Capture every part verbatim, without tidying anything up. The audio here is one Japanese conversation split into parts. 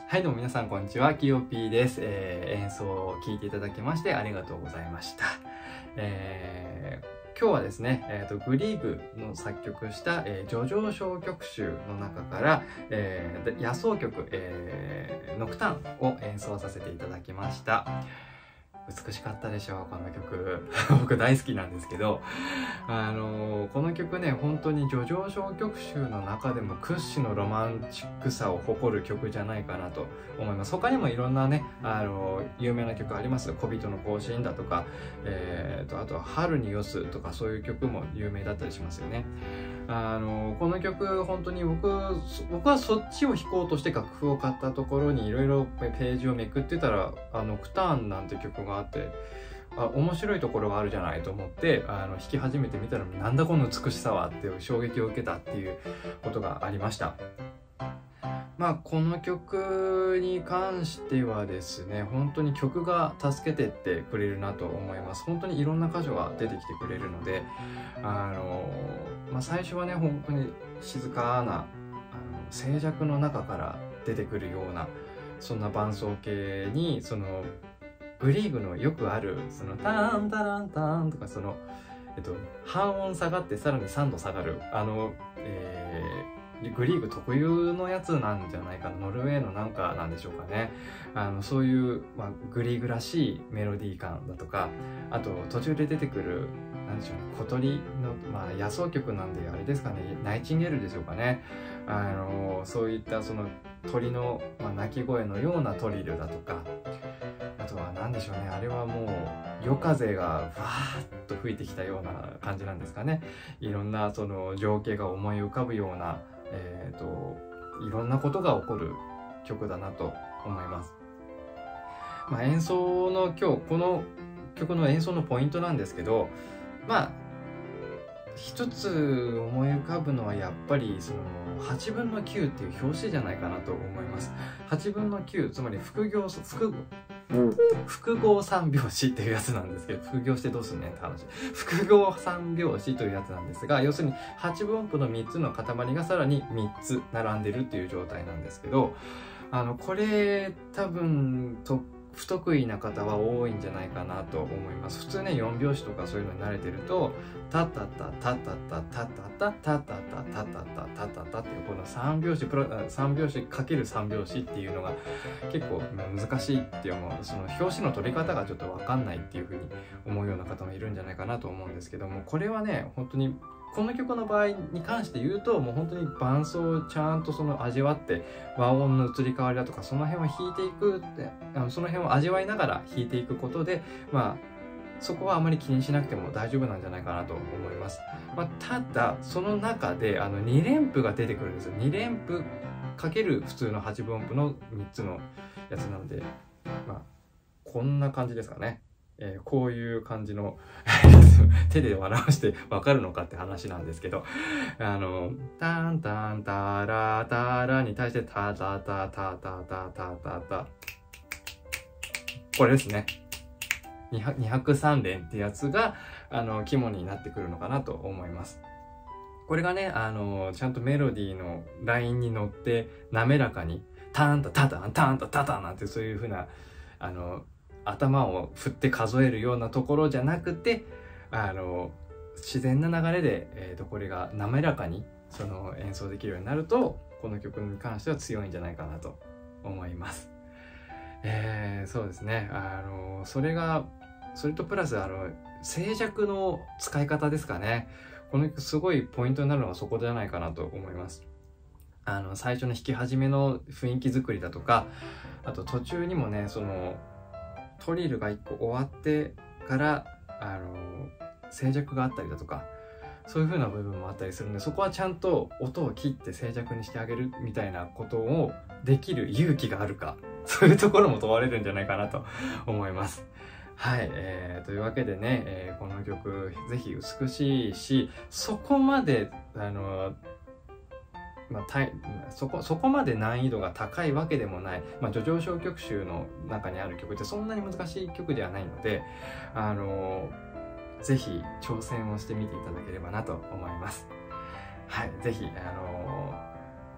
はい、どうも皆さんこんにちは、キヨピーです。えー、演奏を聴いていただきましてありがとうございました。えー、今日はですね、えーと、グリーグの作曲した、えー、叙情小曲集の中から、えー、野草曲、えー、ノクターンを演奏させていただきました。美しかったでしょう、この曲。僕大好きなんですけど、あのー、この曲ね、本当に叙情小曲集の中でも屈指のロマンチックさを誇る曲じゃないかなと思います。他にもいろんなね、あのー、有名な曲ありますよ。小人の行進だとか、えーと、あとは春によすとか、そういう曲も有名だったりしますよね。あのー、この曲、本当に僕、僕はそっちを弾こうとして楽譜を買ったところにいろいろページをめくってたら、あの、ノクターンなんて曲があって、あ、面白いところがあるじゃないと思ってあの弾き始めてみたら、なんだこの美しさはっていう衝撃を受けたっていうことがありました。まあこの曲に関してはですね、本当に曲が助けてってくれるなと思います。本当にいろんな箇所が出てきてくれるので、あの、まあ、最初はね、本当に静かなあの静寂の中から出てくるような、そんな伴奏系に、そのグリーグのよくあるそのターンタランターンとか、そのえっと半音下がってさらにさんど下がるあの、えー、グリーグ特有のやつなんじゃないかな。ノルウェーのなんかなんでしょうかね。あのそういう、まあ、グリーグらしいメロディー感だとか、あと途中で出てくるなんでしょうね、小鳥の、まあ、野草曲なんであれですかね、ナイチンゲールでしょうかね。あのそういったその鳥の、まあ、鳴き声のようなトリルだとか、あとは何でしょうね、あれはもう夜風がわーっと吹いてきたような感じなんですかね。いろんなその情景が思い浮かぶような、えーと、いろんなことが起こる曲だなと思います。まあ、演奏の今日この曲の演奏のポイントなんですけど、まあ一つ思い浮かぶのはやっぱりそのはちぶんのきゅうっていう表紙じゃないかなと思います。はちぶんのきゅう、つまり複行複複合三拍子っていうやつなんですけど、複行してどうすんねんって話。複合三拍子というやつなんですが、要するにはちぶんおんぷのみっつの塊がさらにみっつ並んでるっていう状態なんですけど、あのこれ多分と不得意な方は多いんじゃないかなと思います。普通ね、よん拍子とかそういうのに慣れてると、タタタタタタタタタタタタタタタタタタっていうこのさん拍子プラさん拍子かけるさん拍子っていうのが結構難しいって思う。その拍子の取り方がちょっとわかんないっていうふうに思うような方もいるんじゃないかなと思うんですけども、これはね、本当にこの曲の場合に関して言うと、もう本当に伴奏をちゃんとその味わって、和音の移り変わりだとかその辺を弾いていくって、あのその辺を味わいながら弾いていくことで、まあそこはあまり気にしなくても大丈夫なんじゃないかなと思います。まあ、ただその中であのに連符が出てくるんですよ。に連符かける普通のはちぶんおんぷのみっつのやつなので、まあこんな感じですかね。えー、こういう感じの手で表してわかるのかって話なんですけど、あのタンタンタラタラに対してタタタタタタタタタ、これですね。にひゃくさんれんってやつがあの肝になってくるのかなと思います。これがね、あのちゃんとメロディーのラインに乗って滑らかにタンタタタンタンタタタなんて、そういう風なあの頭を振って数えるようなところじゃなくて、あの自然な流れで、えー、とこれが滑らかにその演奏できるようになると、この曲に関しては強いんじゃないかなと思います。えー、そうですね、あのそれがそれとプラスあの静寂の使い方ですかね。この曲すごいポイントになるのはそこじゃないかなと思います。あの最初の弾き始めの雰囲気作りだとか、あと途中にもね、そのトリルがいっこ終わってからあの静寂があったりだとか、そういう風な部分もあったりするので、そこはちゃんと音を切って静寂にしてあげるみたいなことをできる勇気があるか、そういうところも問われるんじゃないかなと思います。はい、えー、というわけでね、えー、この曲ぜひ美しいし、そこまであのまあ、たいそこそこまで難易度が高いわけでもない、まあ、叙情小曲集の中にある曲ってそんなに難しい曲ではないので、あのぜひ挑戦をしてみていただければなと思います。はい、ぜひあの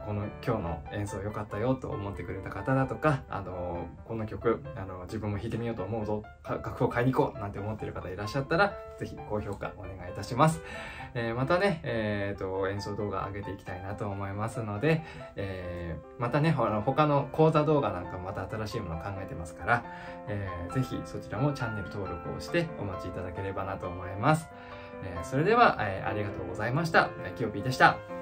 この今日の演奏良かったよと思ってくれた方だとか、あのこの曲あの自分も弾いてみようと思うぞ、楽譜を買いに行こうなんて思っている方いらっしゃったら、ぜひ高評価お願いいたします。えー、またね、えー、と演奏動画上げていきたいなと思いますので、えー、またね、あの他の講座動画なんかもまた新しいものを考えてますから、えー、ぜひそちらもチャンネル登録をしてお待ちいただければなと思います。えー、それでは、えー、ありがとうございました。キヨピーでした。